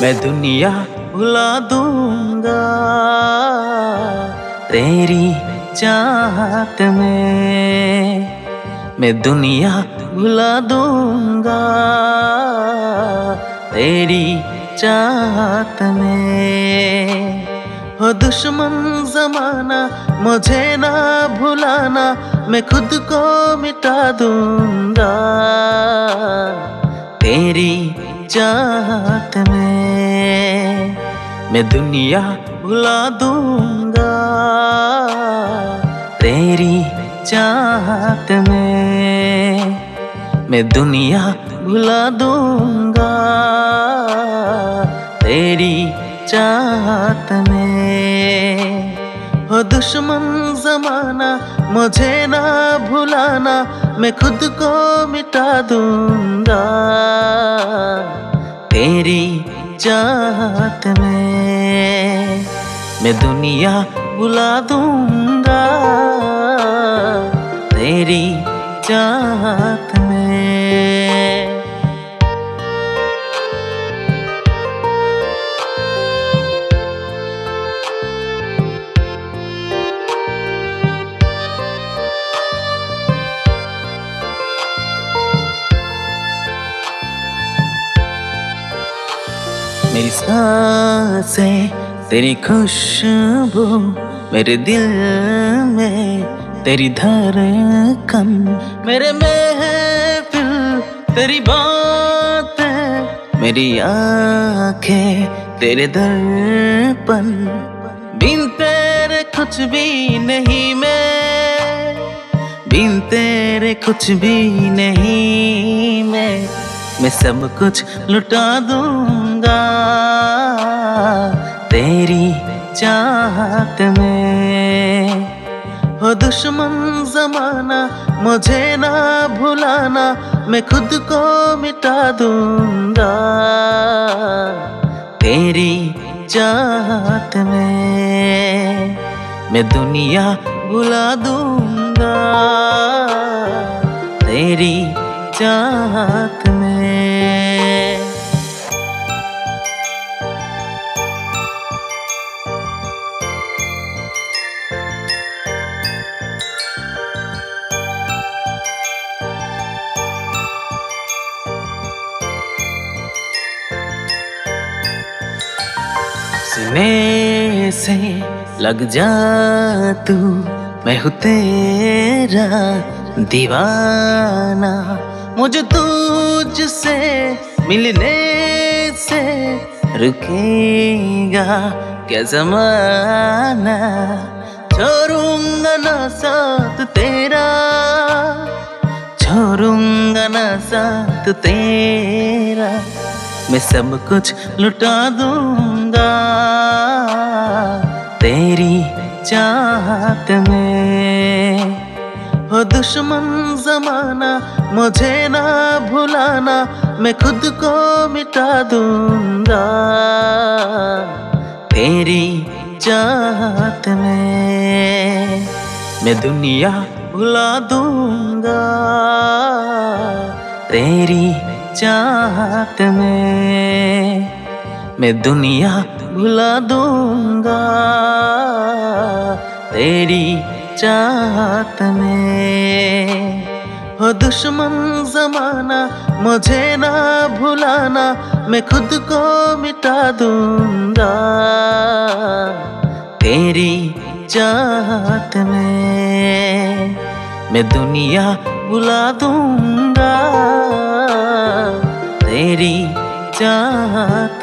मैं दुनिया भुला दूंगा तेरी चाहत में। मैं दुनिया भुला दूंगा तेरी चाहत में। हो दुश्मन ज़माना मुझे ना भुलाना, मैं खुद को मिटा दूंगा तेरी चाहत में। मैं दुनिया भुला दूंगा तेरी चाहत में। मैं दुनिया भुला दूंगा तेरी चाहत में। हो दुश्मन ज़माना मुझे ना भुलाना, मैं खुद को मिटा दूंगा तेरी चाहत में। मैं दुनिया भुला दूंगा तेरी चाहत में। मेरी सांसें तेरी खुशबू, मेरे दिल में तेरी धड़कन, मेरे महफिल तेरी बातें, मेरी आंखें तेरे दर्पण। बिन तेरे कुछ भी नहीं मैं, बिन तेरे कुछ भी नहीं मैं सब कुछ लुटा दूंगा तेरी चाहत में। हो दुश्मन ज़माना मुझे ना भुलाना, मैं खुद को मिटा दूंगा तेरी चाहत में। मैं दुनिया भुला दूंगा तेरी चाहत में। सीने से लग जा तू, मैं हूँ तेरा दीवाना। मुझे तुझसे मिलने से रुकेगा क्या ज़माना। छोड़ूंगा ना साथ तेरा, छोड़ूंगा ना साथ तेरा। मैं सब कुछ लुटा दूंगा तेरी चाहत में। हो दुश्मन ज़माना मुझे ना भुलाना, मैं खुद को मिटा दूंगा तेरी चाहत में। मैं दुनिया भुला दूंगा तेरी चाहत में। मैं दुनिया भुला दूंगा तेरी चाहत में। हो दुश्मन ज़माना मुझे ना भुलाना, मैं खुद को मिटा दूंगा तेरी चाहत में। मैं दुनिया भुला दूंगा तेरी चाहत